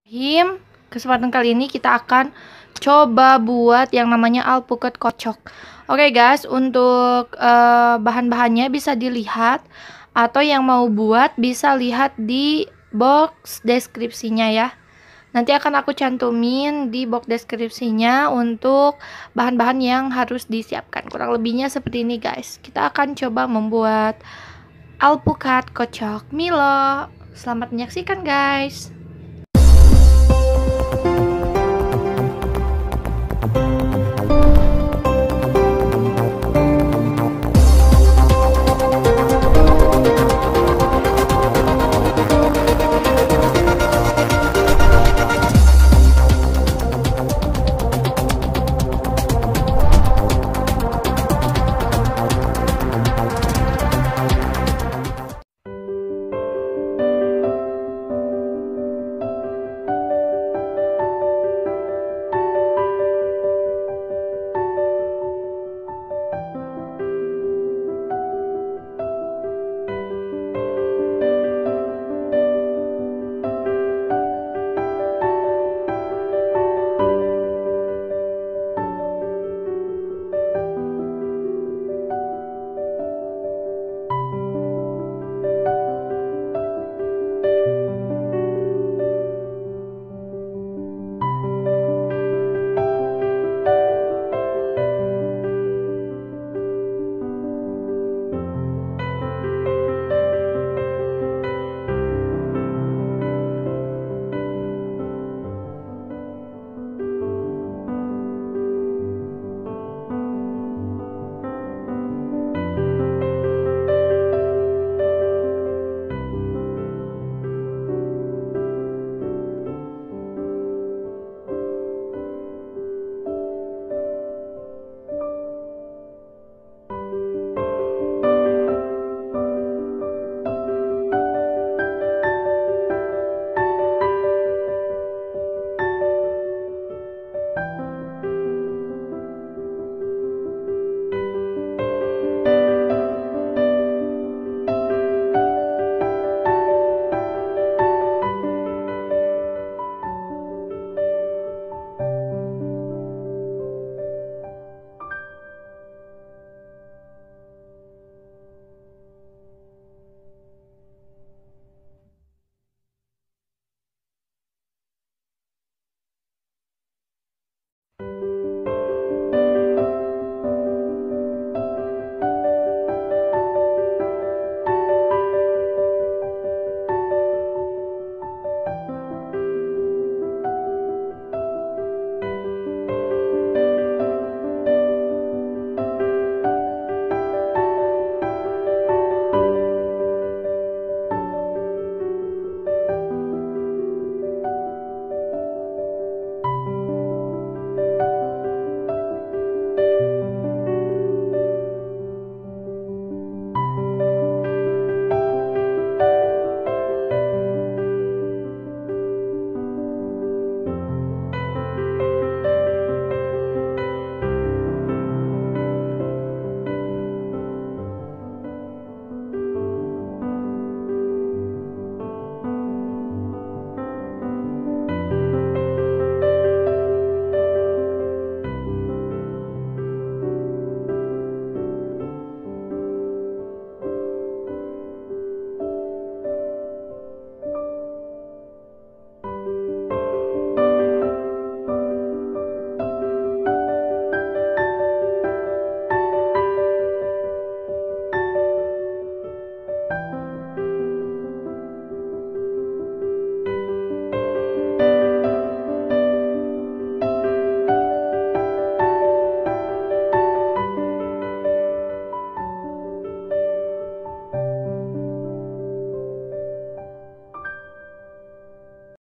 Kesempatan kali ini kita akan coba buat yang namanya alpukat kocok. Oke guys, untuk bahan-bahannya bisa dilihat, atau yang mau buat bisa lihat di box deskripsinya ya. Nanti akan aku cantumin di box deskripsinya untuk bahan-bahan yang harus disiapkan. Kurang lebihnya seperti ini guys. Kita akan coba membuat alpukat kocok Milo. Selamat menyaksikan guys.